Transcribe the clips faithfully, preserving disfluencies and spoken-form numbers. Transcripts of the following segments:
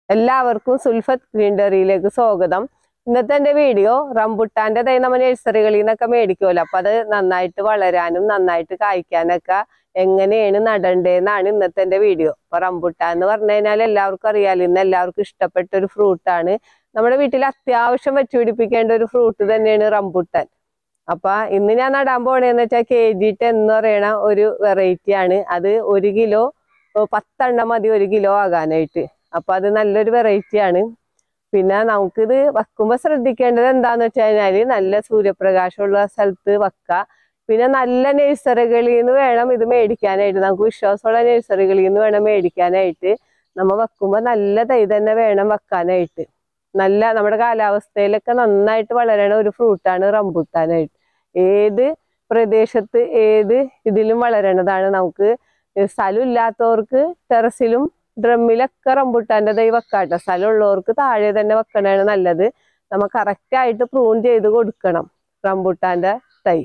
എല്ലാവർക്കും സുൽഫത്ത് ഗ്രീനറിയിലേക്ക് സ്വാഗതം. ഇന്നത്തെ എൻ്റെ വീഡിയോ റംബുട്ടാന്റെ തൈ നമ്മൾ നഴ്സറികളിൽ നിന്നൊക്കെ മേടിക്കുമല്ലോ, അപ്പൊ അത് നന്നായിട്ട് വളരാനും നന്നായിട്ട് കായ്ക്കാനൊക്കെ എങ്ങനെയാണ് നടണ്ടേന്നാണ് ഇന്നത്തെ എൻ്റെ വീഡിയോ. അപ്പൊ റംബുട്ടാൻ എന്ന് പറഞ്ഞു കഴിഞ്ഞാൽ എല്ലാവർക്കും അറിയാലോ, ഇന്ന് എല്ലാവർക്കും ഇഷ്ടപ്പെട്ട ഒരു ഫ്രൂട്ടാണ്. നമ്മുടെ വീട്ടിൽ അത്യാവശ്യം വെച്ചുപിടിപ്പിക്കേണ്ട ഒരു ഫ്രൂട്ട് തന്നെയാണ് റംബുട്ടാൻ. അപ്പൊ ഇന്ന് ഞാൻ നടാൻ പോണേന്ന് വെച്ചാൽ കെ ജി ടെൻ എന്ന് പറയണ ഒരു വെറൈറ്റി ആണ്. അത് ഒരു കിലോ പത്തെണ്ണം മതി ഒരു കിലോ ആകാനായിട്ട്. അപ്പൊ അത് നല്ലൊരു വെറൈറ്റി ആണ്. പിന്നെ നമുക്കിത് വെക്കുമ്പോൾ ശ്രദ്ധിക്കേണ്ടത് എന്താന്ന് വെച്ച് കഴിഞ്ഞാല് നല്ല സൂര്യപ്രകാശമുള്ള സ്ഥലത്ത് വെക്കുക. പിന്നെ നല്ല നഴ്സറികളിൽ നിന്ന് വേണം ഇത് മേടിക്കാനായിട്ട്. നമുക്ക് വിശ്വാസമുള്ള നഴ്സറികളിൽ നിന്ന് വേണം മേടിക്കാനായിട്ട്. നമ്മൾ വെക്കുമ്പോൾ നല്ല തൈ തന്നെ വേണം വെക്കാനായിട്ട്. നല്ല നമ്മുടെ കാലാവസ്ഥയിലൊക്കെ നന്നായിട്ട് വളരണ ഒരു ഫ്രൂട്ടാണ് റംബുട്ടാനായിട്ട്. ഏത് പ്രദേശത്ത് ഏത് ഇതിലും വളരണതാണ്. നമുക്ക് സ്ഥലം ഇല്ലാത്തവർക്ക് ടെറസിലും ഡ്രമ്മിലൊക്കെ റംബുട്ടാന്റെ തൈ വെക്കാട്ടോ. സ്ഥലമുള്ളവർക്ക് താഴെ തന്നെ വെക്കണതാണ് നല്ലത്. നമ്മൾ കറക്റ്റ് ആയിട്ട് പ്രൂൺ ചെയ്ത് കൊടുക്കണം റംബുട്ടാന്റെ തൈ.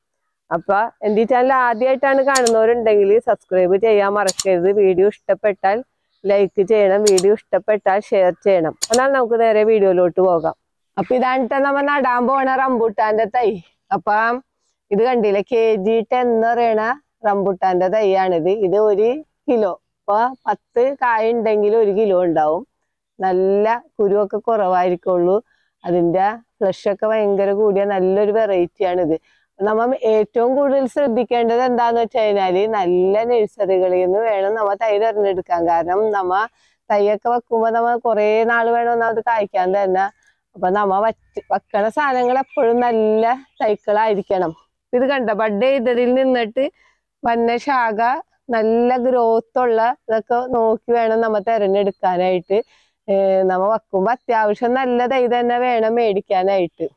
അപ്പൊ എൻ്റെ ഈ ചാനൽ ആദ്യമായിട്ടാണ് കാണുന്നവരുണ്ടെങ്കിൽ സബ്സ്ക്രൈബ് ചെയ്യാൻ മറക്കരുത്. വീഡിയോ ഇഷ്ടപ്പെട്ടാൽ ലൈക്ക് ചെയ്യണം, വീഡിയോ ഇഷ്ടപ്പെട്ടാൽ ഷെയർ ചെയ്യണം. എന്നാൽ നമുക്ക് നേരെ വീഡിയോയിലോട്ട് പോകാം. അപ്പൊ ഇതാണ് നമ്മൾ നടാൻ പോണ റംബുട്ടാന്റെ തൈ. അപ്പൊ ഇത് കണ്ടില്ലേ, കെ ജി ടെൻ എന്ന് പറയണ റംബുട്ടാന്റെ തൈയാണിത്. ഇത് ഒരു കിലോ, അപ്പൊ പത്ത് കായ ഉണ്ടെങ്കിൽ ഒരു കിലോ ഉണ്ടാവും. നല്ല കുരുവൊക്കെ കുറവായിരിക്കുള്ളൂ. അതിന്റെ ഫ്ലഷ് ഒക്കെ ഭയങ്കര കൂടിയ നല്ലൊരു വെറൈറ്റി ആണിത്. നമ്മൾ ഏറ്റവും കൂടുതൽ ശ്രദ്ധിക്കേണ്ടത് എന്താന്ന് വെച്ച് കഴിഞ്ഞാല് നല്ല നഴ്സറികളിൽ നിന്ന് വേണം നമ്മ തൈ തിരഞ്ഞെടുക്കാൻ. കാരണം നമ്മ തൈയൊക്കെ വെക്കുമ്പോ നമ്മ കുറെ നാൾ വേണം ഒന്നാമത് കായ്ക്കാൻ തന്നെ. അപ്പൊ നമ്മ വച്ച് വെക്കണ സാധനങ്ങൾ എപ്പോഴും നല്ല തൈക്കളായിരിക്കണം. ഇത് കണ്ട ബഡ് ചെയ്തതിൽ നിന്നിട്ട് വന്ന ശാഖ നല്ല ഗ്രോത്ത് ഉള്ള ഇതൊക്കെ നോക്കി വേണം നമ്മ തിരഞ്ഞെടുക്കാനായിട്ട്. നമ്മ വെക്കുമ്പോ അത്യാവശ്യം നല്ല തൈ തന്നെ വേണം മേടിക്കാനായിട്ട്.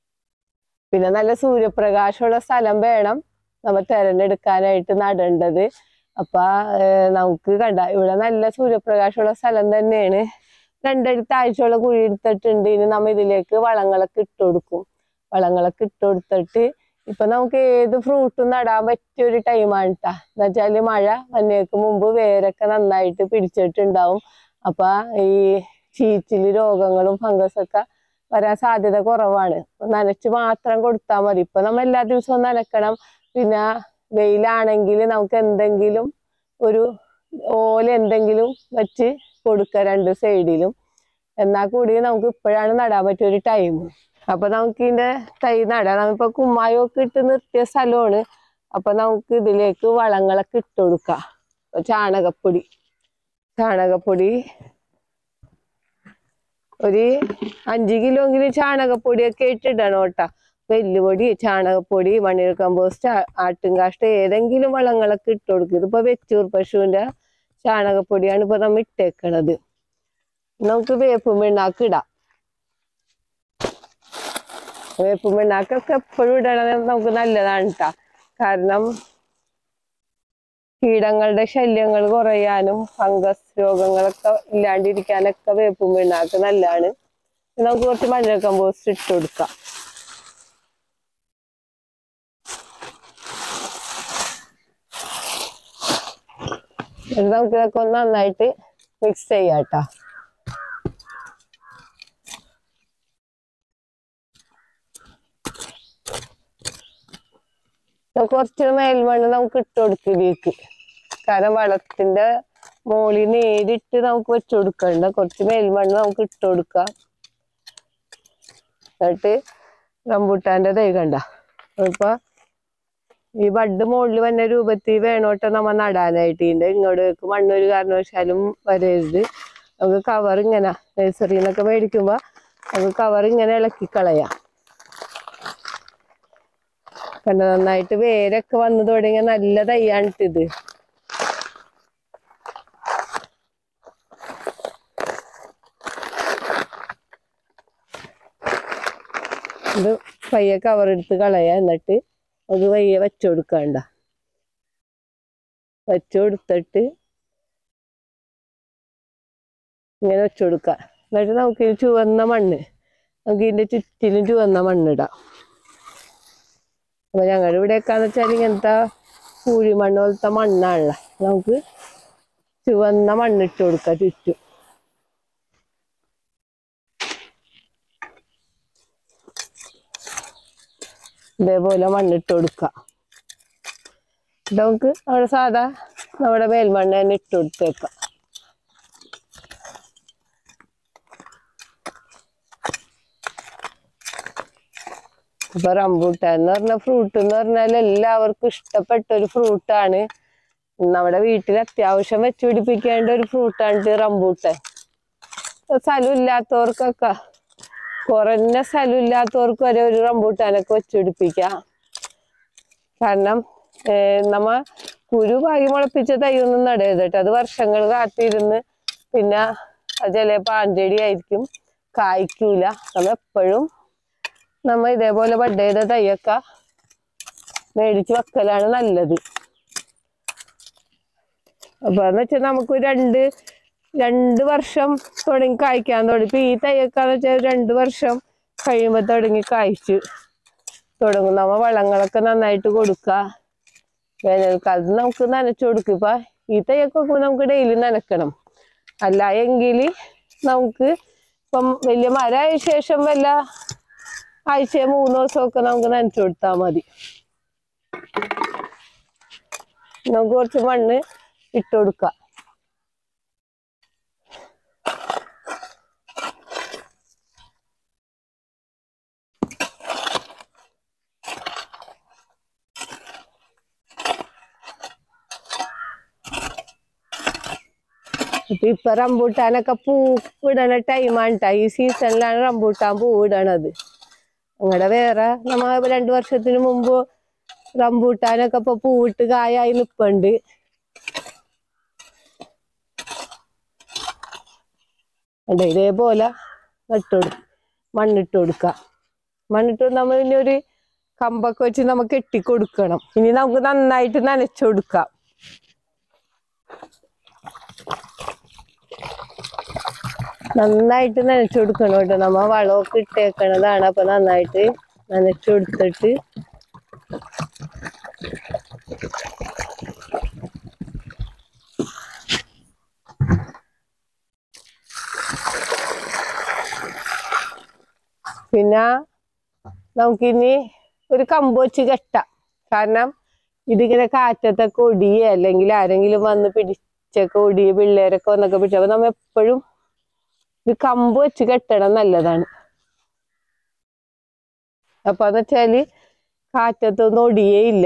പിന്നെ നല്ല സൂര്യപ്രകാശമുള്ള സ്ഥലം വേണം നമ്മ തിരഞ്ഞെടുക്കാനായിട്ട് നടേണ്ടത്. അപ്പൊ നമുക്ക് കണ്ട ഇവിടെ നല്ല സൂര്യപ്രകാശമുള്ള സ്ഥലം തന്നെയാണ്. രണ്ടടി താഴ്ചയുള്ള കുഴി എടുത്തിട്ടുണ്ട്. ഇനി നമ്മ ഇതിലേക്ക് വളങ്ങളൊക്കെ ഇട്ട് കൊടുക്കും. വളങ്ങളൊക്കെ ഇട്ട് കൊടുത്തിട്ട് ഇപ്പൊ നമുക്ക് ഏത് ഫ്രൂട്ടും നടാൻ പറ്റിയ ഒരു ടൈമാണ് ട്ടാ. എന്ന് വെച്ചാല് മഴ വന്നേക്ക് മുമ്പ് വേരൊക്കെ നന്നായിട്ട് പിടിച്ചിട്ടുണ്ടാവും. അപ്പൊ ഈ ചീച്ചില് രോഗങ്ങളും ഫംഗസൊക്കെ വരാൻ സാധ്യത കുറവാണ്. നനച്ച് മാത്രം കൊടുത്താൽ മതി. ഇപ്പൊ നമ്മ എല്ലാ ദിവസവും നനക്കണം. പിന്നെ വെയിലാണെങ്കിൽ നമുക്ക് എന്തെങ്കിലും ഒരു ഓല എന്തെങ്കിലും വെച്ച് കൊടുക്കുക രണ്ട് സൈഡിലും. എന്നാൽ കൂടി നമുക്ക് ഇപ്പോഴാണ് നടാൻ പറ്റിയ ഒരു ടൈം. അപ്പൊ നമുക്ക് ഇതിന്റെ തൈ നടാം. നമ്മിപ്പോ കുമ്മായൊക്കെ ഇട്ട് നിർത്തിയ സ്ഥലമാണ്. അപ്പൊ നമുക്ക് ഇതിലേക്ക് വളങ്ങളൊക്കെ ഇട്ട് കൊടുക്കാം. ചാണകപ്പൊടി ചാണകപ്പൊടി ഒരു അഞ്ച് കിലോങ്കിലും ചാണകപ്പൊടിയൊക്കെ ഇട്ടിടണം കേട്ടാ. വെല്ലുപൊടി, ചാണകപ്പൊടി, മണ്ണിര കമ്പോസ്റ്റ്, ആട്ടുംകാഷ്ട ഏതെങ്കിലും വളങ്ങളൊക്കെ ഇട്ട് കൊടുക്കും. ഇതിപ്പോ വെച്ചൂർ പശുവിന്റെ ചാണകപ്പൊടിയാണ് ഇപ്പൊ നമ്മ ഇട്ടേക്കണത്. നമുക്ക് വേപ്പും പിണ്ണാക്ക് ഇടാം. വേപ്പും പിണ്ണാക്കൊക്കെ എപ്പോഴും ഇടണം നമുക്ക് നല്ലതാണ് കേട്ടാ. കാരണം കീടങ്ങളുടെ ശല്യങ്ങൾ കുറയാനും ഫംഗസ് രോഗങ്ങളൊക്കെ ഇല്ലാണ്ടിരിക്കാനൊക്കെ വേപ്പും പിണ്ണാക്ക് നല്ലതാണ്. നമുക്ക് കുറച്ച് മണ്ണിര കമ്പോസ്റ്റ് ഇട്ട് കൊടുക്കാം. നമുക്ക് ഇതൊക്കെ ഒന്ന് നന്നായിട്ട് മിക്സ് ചെയ്യാട്ടാ. കുറച്ച് മേൽമണ്ണ് നമുക്ക് ഇട്ട് കൊടുക്കിലേക്ക്. കാരണം വളത്തിന്റെ മോളിൽ നേരിട്ട് നമുക്ക് വെച്ചു കൊടുക്കണ്ട. കുറച്ച് മേൽമണ്ണ് നമുക്ക് ഇട്ട് കൊടുക്കാം. എന്നിട്ട് റംബുട്ടാന്റെ തൈ കണ്ട ഇപ്പൊ ഈ ബഡ് മുകളിൽ വന്ന രൂപത്തിൽ വേണോട്ടോ നമ്മ നടാനായിട്ട്. ഇതിന്റെ ഇങ്ങോട്ടേക്ക് മണ്ണൊരു കാരണവശാലും വരരുത്. നമുക്ക് കവർ ഇങ്ങനെ നഴ്സറിയിൽ നിന്നൊക്കെ മേടിക്കുമ്പോ നമുക്ക് കവർ ഇങ്ങനെ ഇളക്കി കളയാം. കണ്ട നന്നായിട്ട് വേരൊക്കെ വന്നു തുടങ്ങിയ നല്ല തൈയാണിത്. ഇത് പയ്യെ കവർ എടുത്ത് കളയാ. എന്നിട്ട് അത് പയ്യെ വെച്ചു കൊടുക്കണ്ട. വെച്ചു കൊടുത്തിട്ട് ഇങ്ങനെ വെച്ചു കൊടുക്ക. എന്നിട്ട് നമുക്ക് ഈ ചുവന്ന മണ്ണ് നമുക്ക് ഇതിന്റെ ചുറ്റിലും ചുവന്ന മണ്ണിടാം. അപ്പൊ ഞങ്ങളുടെ ഇവിടെയൊക്കെന്ന് വെച്ചാൽ ഇങ്ങനത്തെ പൂഴിമണ്ണ് പോലത്തെ മണ്ണാണല്ലോ. നമുക്ക് ചുവന്ന മണ്ണിട്ട് കൊടുക്കാം ചുറ്റും. ഇതേപോലെ മണ്ണിട്ട് കൊടുക്കുക. നമുക്ക് അവിടെ സാധാ നമ്മുടെ മേൽമണ്ണ് തന്നെ ഇട്ട് കൊടുത്തേക്കാം. അപ്പൊ റംബൂട്ടാൻ എന്ന് പറഞ്ഞ ഫ്രൂട്ട് എന്ന് പറഞ്ഞാൽ എല്ലാവർക്കും ഇഷ്ടപ്പെട്ട ഒരു ഫ്രൂട്ടാണ്. നമ്മുടെ വീട്ടിൽ അത്യാവശ്യം വെച്ച് പിടിപ്പിക്കേണ്ട ഒരു ഫ്രൂട്ടാണ് റംബൂട്ടാൻ. സ്ഥലം ഇല്ലാത്തവർക്കൊക്കെ, കുറഞ്ഞ സ്ഥലം ഇല്ലാത്തവർക്ക് വരെ ഒരു റംബൂട്ടാനൊക്കെ വെച്ച് പിടിപ്പിക്കാം. കാരണം നമ്മ കുരു പാകി മുളപ്പിച്ച തൈയൊന്നും നടരുത് കേട്ടോ. അത് വർഷങ്ങൾ കാത്തിരുന്ന് പിന്നെ അത് ചിലപ്പോൾ ആഞ്ചെടി ആയിരിക്കും, കായ്ക്കൂല. നമ്മ എപ്പോഴും നമ്മ ഇതേപോലെ ബഡ് ചെയ്ത തൈയൊക്കെ മേടിച്ച് വെക്കലാണ് നല്ലത്. അപ്പൊ എന്ന് വെച്ചാൽ നമുക്ക് രണ്ട് രണ്ട് വർഷം തുടങ്ങി കായ്ക്കാൻ തുടങ്ങി. ഇപ്പൊ ഈ തൈയൊക്കെന്ന് വെച്ചാൽ രണ്ട് വർഷം കഴിയുമ്പോൾ തുടങ്ങി കായ്ച്ച് തുടങ്ങും. നമ്മ വളങ്ങളൊക്കെ നന്നായിട്ട് കൊടുക്കുക. വേനൽക്കാലത്ത് നമുക്ക് നനച്ചു കൊടുക്കും. ഇപ്പൊ ഈ തൈയൊക്കെ നമുക്ക് ഡെയിലി നനക്കണം. അല്ല എങ്കിൽ നമുക്ക് ഇപ്പം വലിയ മരമായ ശേഷം വല്ല ആഴ്ച മൂന്ന് ദിവസമൊക്കെ നമുക്ക് നനച്ചു കൊടുത്താൽ മതി. നമുക്ക് കുറച്ച് മണ്ണ് ഇട്ട് കൊടുക്കാം. ഇപ്പൊ ഇപ്പൊ റംബൂട്ടാനൊക്കെ പൂ ഇടണ ടൈമാണ് ട്ടാ. ഈ സീസണിലാണ് റംബൂട്ടാൻ പൂ ഇടണത്. അങ്ങനെ വേറെ നമ്മ രണ്ടു വർഷത്തിന് മുമ്പ് റംബൂട്ടാനൊക്കെ ഇപ്പൊ പൂവിട്ട് കായായി നിപ്പുണ്ട്. ഇതേപോലെ നട്ടു മണ്ണിട്ട് കൊടുക്കാം. മണ്ണിട്ട് നമ്മൾ ഇനി ഒരു കമ്പൊക്കെ വെച്ച് നമുക്ക് കെട്ടിക്കൊടുക്കണം. ഇനി നമുക്ക് നന്നായിട്ട് നനച്ചു കൊടുക്കാം. നന്നായിട്ട് നനച്ചു കൊടുക്കണം കേട്ടോ. നമ്മ വളമൊക്കെ ഇട്ടേക്കണതാണ്. അപ്പൊ നന്നായിട്ട് നനച്ചു കൊടുത്തിട്ട് പിന്നെ നമുക്കിനി ഒരു കമ്പ് വെച്ച് കെട്ടാം. കാരണം ഇതിങ്ങനെ കാറ്റത്തൊക്കെ ഒടിയെ അല്ലെങ്കിൽ ആരെങ്കിലും വന്ന് പിടിച്ചൊക്കെ ഒടിയ പിള്ളേരൊക്കെ വന്നൊക്കെ പിടിച്ച. അപ്പൊ നമ്മ എപ്പോഴും ഒരു കമ്പ് വെച്ച് കെട്ടണം, നല്ലതാണ്. അപ്പൊ എന്ന് വെച്ചാല് കാറ്റത്തൊന്നും ഒടിയേ ഇല്ല.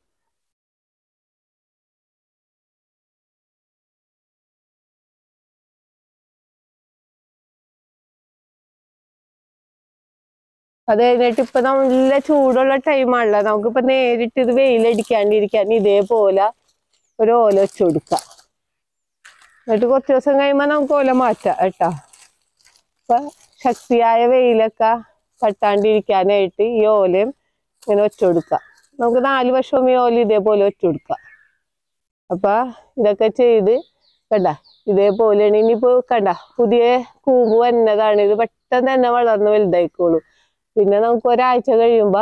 അത് കഴിഞ്ഞിട്ട് ഇപ്പൊ നല്ല ചൂടുള്ള ടൈമാണല്ലോ. നമുക്കിപ്പൊ നേരിട്ട് ഇത് വെയിലടിക്കാണ്ടിരിക്കാൻ ഇതേപോലെ ഒരു ഓല വെച്ച് കൊടുക്കാം. എന്നിട്ട് കുറച്ച് ദിവസം കഴിയുമ്പോ നമുക്ക് ഓല മാറ്റാം കേട്ടോ. അപ്പൊ ശക്തിയായ വെയിലൊക്കെ തട്ടാണ്ടിരിക്കാനായിട്ട് ഈ ഓലയും ഇങ്ങനെ വെച്ചു കൊടുക്കാം. നമുക്ക് നാല് വശവും ഈ ഓല ഇതേപോലെ വെച്ചു കൊടുക്കാം. അപ്പൊ ഇതൊക്കെ ചെയ്ത് കണ്ട ഇതേപോലെയാണ്. ഇനിയിപ്പോ കണ്ട പുതിയ കൂമ്പ് വന്നതാണ്. ഇത് പെട്ടെന്ന് തന്നെ വളർന്ന് വലുതായിക്കോളൂ. പിന്നെ നമുക്ക് ഒരാഴ്ച കഴിയുമ്പോ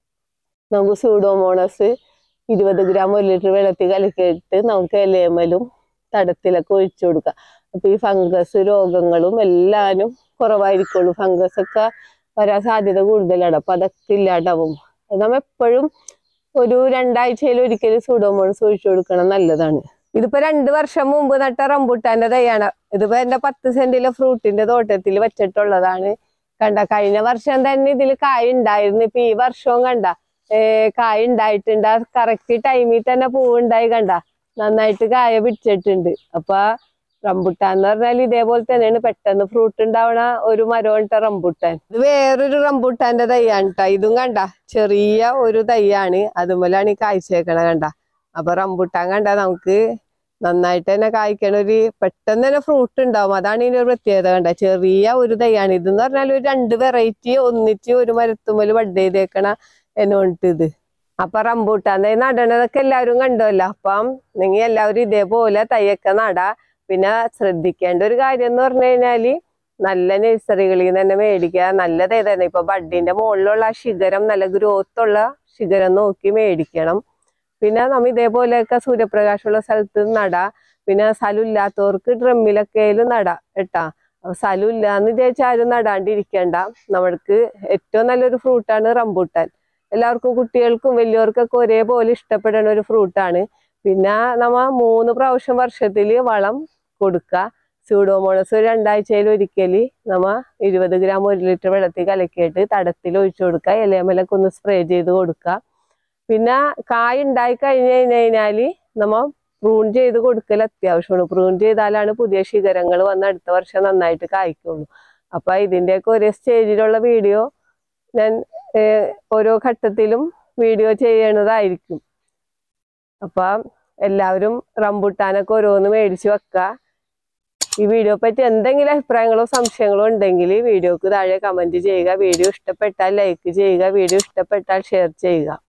നമുക്ക് സൂഡോമോണസ് ഇരുപത് ഗ്രാം ഒരു ലിറ്റർ വെള്ളത്തിൽ കലക്കിയിട്ട് നമുക്ക് ഇലയമലും തടത്തിലൊക്കെ ഒഴിച്ചു കൊടുക്കാം. അപ്പൊ ഈ ഫംഗസ് രോഗങ്ങളും എല്ലാനും കുറവായിരിക്കുള്ളൂ. ഫംഗസ് ഒക്കെ വരാൻ സാധ്യത കൂടുതലാണ്. അപ്പൊ അതൊക്കെ ഇല്ലാണ്ടാവും. അത് നമ്മ എപ്പോഴും ഒരു രണ്ടാഴ്ചയിൽ ഒരിക്കലും സൂഡോമോണസ് ഒഴിച്ചു കൊടുക്കണം, നല്ലതാണ്. ഇതിപ്പോ രണ്ടു വർഷം മുമ്പ് നട്ട റംബൂട്ടാന്റെ തൈയാണ്. ഇതിപ്പോ എന്റെ പത്ത് സെന്റിലെ ഫ്രൂട്ടിന്റെ തോട്ടത്തിൽ വെച്ചിട്ടുള്ളതാണ്. കണ്ട കഴിഞ്ഞ വർഷം തന്നെ ഇതിൽ കായ ഉണ്ടായിരുന്നു. ഇപ്പൊ ഈ വർഷവും കണ്ട ഏർ കായ ഉണ്ടായിട്ടുണ്ട്. ആ കറക്റ്റ് ടൈമിൽ തന്നെ പൂവുണ്ടായി. കണ്ട നന്നായിട്ട് കായ പിടിച്ചിട്ടുണ്ട്. അപ്പൊ റംബൂട്ടാൻ എന്ന് പറഞ്ഞാൽ ഇതേപോലെ തന്നെയാണ് പെട്ടെന്ന് ഫ്രൂട്ട് ഉണ്ടാവണ ഒരു മരമുണ്ട റംബൂട്ടാൻ. ഇത് വേറൊരു റംബൂട്ടാന്റെ തൈയാണ് കേട്ടോ. ഇതും കണ്ട ചെറിയ ഒരു തൈയാണ്. അതുപോലെയാണ് ഈ കായ്ച്ചേക്കണ കണ്ട. അപ്പൊ റംബൂട്ടാൻ കണ്ട നമുക്ക് നന്നായിട്ട് തന്നെ കായ്ക്കണ ഒരു പെട്ടെന്ന് തന്നെ ഫ്രൂട്ട് ഉണ്ടാവും. അതാണ് ഇതിന്റെ ഒരു പ്രത്യേകത. കണ്ട ചെറിയ ഒരു തൈയാണ്. ഇതെന്ന് പറഞ്ഞാൽ ഒരു രണ്ട് വെറൈറ്റി ഒന്നിച്ച് ഒരു മരത്തുമ്മല് ബഡ് ചെയ്തേക്കണ എന്നോട്ട് ഇത്. അപ്പൊ റംബൂട്ടാൻ തൈ നടണതൊക്കെ എല്ലാവരും കണ്ടല്ലോ. അപ്പം നിങ്ങൾ എല്ലാവരും ഇതേപോലെ തൈയൊക്കെ നടാ. പിന്നെ ശ്രദ്ധിക്കേണ്ട ഒരു കാര്യം എന്ന് പറഞ്ഞു കഴിഞ്ഞാല് നല്ല നഴ്സറികളിൽ നിന്ന് തന്നെ മേടിക്കുക. നല്ലത് ഏതാണ് ഇപ്പൊ ബഡിന്റെ മുകളിലുള്ള ആ ശിഖരം നല്ല ഗ്രോത്ത് ഉള്ള ശിഖരം നോക്കി മേടിക്കണം. പിന്നെ നമ്മ ഇതേപോലെയൊക്കെ സൂര്യപ്രകാശമുള്ള സ്ഥലത്ത് നടാ. പിന്നെ സ്ഥലം ഇല്ലാത്തവർക്ക് ഡ്രമ്മിലൊക്കെ നടാ കേട്ടാ. സ്ഥലം ഇല്ലാന്ന് വിചാരിച്ചാലും നടാണ്ടിരിക്കണ്ട. നമ്മൾക്ക് ഏറ്റവും നല്ലൊരു ഫ്രൂട്ടാണ് റംബൂട്ടാൻ. എല്ലാവർക്കും കുട്ടികൾക്കും വലിയവർക്കൊക്കെ ഒരേപോലെ ഇഷ്ടപ്പെടുന്ന ഒരു ഫ്രൂട്ടാണ്. പിന്നെ നമ്മ മൂന്ന് പ്രാവശ്യം വർഷത്തിൽ വളം കൊടുക്കുക. സ്യൂഡോമോണസ് രണ്ടാഴ്ചയിൽ ഒരിക്കൽ നമ്മ ഇരുപത് ഗ്രാം ഒരു ലിറ്റർ വെള്ളത്തിൽ കലക്കിയിട്ട് തടത്തിൽ ഒഴിച്ചു കൊടുക്കുക. ഇലയമലൊക്കെ ഒന്ന് സ്പ്രേ ചെയ്ത് കൊടുക്കുക. പിന്നെ കായ് ഉണ്ടായി കഴിഞ്ഞ് കഴിഞ്ഞ് കഴിഞ്ഞാൽ നമ്മ പ്രൂൺ ചെയ്ത് കൊടുക്കൽ അത്യാവശ്യമാണ്. പ്രൂൺ ചെയ്താലാണ് പുതിയ ശിഖരങ്ങൾ വന്ന് അടുത്ത വർഷം നന്നായിട്ട് കായ്ക്കുള്ളൂ. അപ്പൊ ഇതിൻ്റെയൊക്കെ ഒരേ സ്റ്റേജിലുള്ള വീഡിയോ ഞാൻ ഓരോ ഘട്ടത്തിലും വീഡിയോ ചെയ്യണതായിരിക്കും. അപ്പൊ എല്ലാവരും റംബുട്ടാനൊക്കെ ഓരോന്ന് മേടിച്ച് വെക്കുക. ഈ വീഡിയോ പറ്റി എന്തെങ്കിലും അഭിപ്രായങ്ങളോ സംശയങ്ങളോ ഉണ്ടെങ്കിൽ വീഡിയോക്ക് താഴെ കമന്റ് ചെയ്യുക. വീഡിയോ ഇഷ്ടപ്പെട്ടാൽ ലൈക്ക് ചെയ്യുക. വീഡിയോ ഇഷ്ടപ്പെട്ടാൽ ഷെയർ ചെയ്യുക.